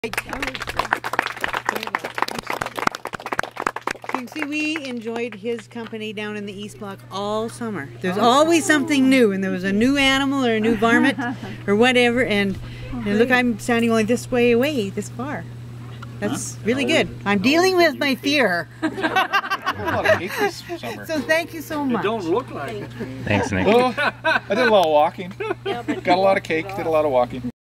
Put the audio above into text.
You can see we enjoyed his company down in the East Block all summer. There's always something new, and there was a new animal or a new varmint or whatever, and look, I'm standing only this way away, this far. That's really good. I'm dealing with my fear. A lot of cake this summer. So thank you so much. It don't look like it. Thanks, Nick. Oh, I did a lot of walking. Got a lot of cake, did a lot of walking.